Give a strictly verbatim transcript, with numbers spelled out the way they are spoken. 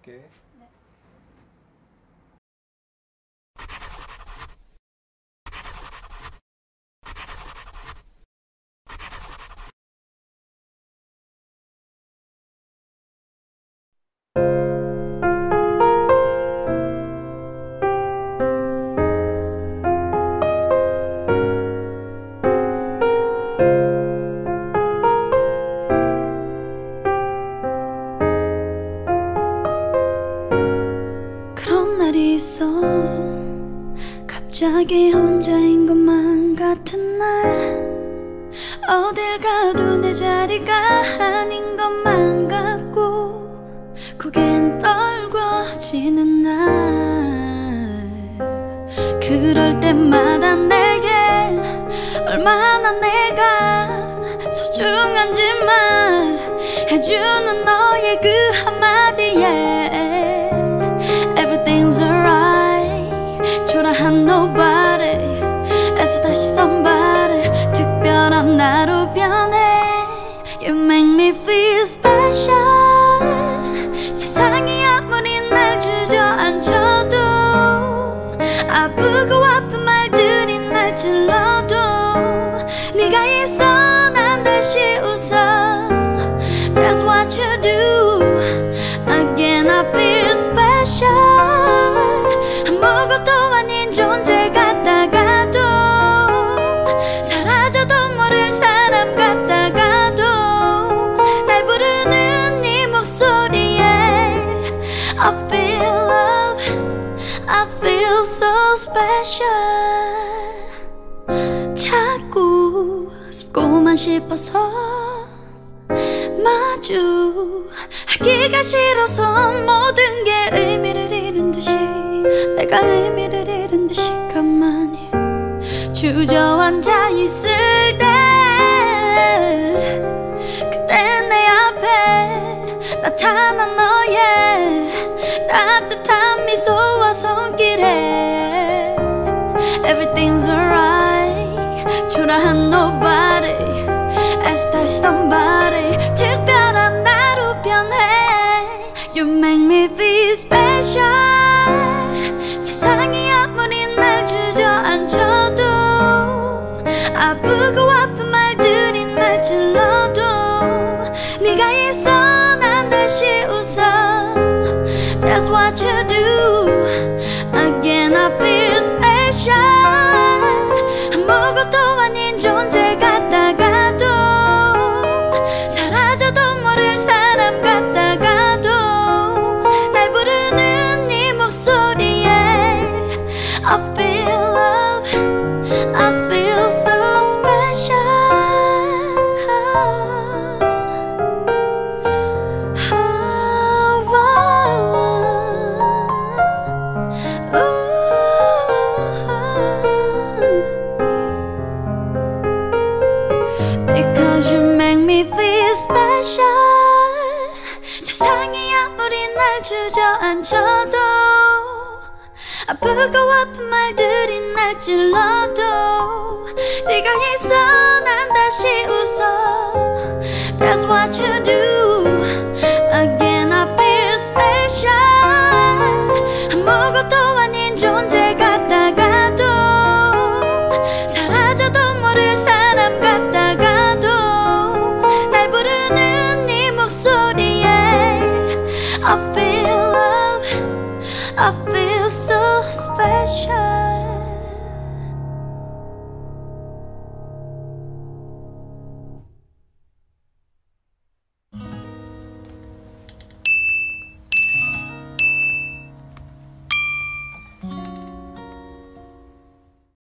할게. 네. 있어. 갑자기 혼자인 것만 같은 날, 어딜 가도 내 자리가 아닌 것만 같고 고개는 떨궈지는 날, 그럴 때마다 내겐 얼마나 내가 소중한지 말해주는 너의 그 한마디에 Everything's alright, 초라한 nobody 에서 다시 somebody, 특별한 나로 변해. You make me feel special. 세상이 아무리 날 주저앉혀도, 아프고 아픈 말들이 날 찔러도, 네가 있어 난 다시 웃어. That's what you do. Again I feel special. 아무것도 아닌 존재 같다가도, 사라져도 모를 사람 같다가도, 날 부르는 네 목소리에 I feel love, I feel so special. 자꾸 숨고만 싶어서 마주하기가 싫어서 모든 게 의미를 잃은 듯이, 내가 의미를 잃은 듯이 가만히 주저앉아 있을 때, 그때 내 앞에 나타난 너의 따뜻한 미소와 손길에 Everything's alright, 초라한 nobody 에서 다시 somebody, 특별한 나로 변해. You make me feel special. 세상이 아무리 날 주저앉혀도, 아프고 아픈 말들이 날 찔러도, 네가 있어 난 다시 웃어. That's what you do. Again I feel special. 아무것도 아닌 존재 같다가도, 사라져도 모를 사람 같다가도, 날 부르는 네 목소리에 I feel love, I feel so special. Because you make me feel special. 세상이 아무리 날 주저앉혀도, 아프고 아픈 말들이 날 찔러도, 네가 있어 난 다시 웃어. That's what you do. Again I feel special. 아무것도 아닌 존재 같다가도, 사라져도 모를 사람 같다가도, 날 부르는 네 목소리에 I feel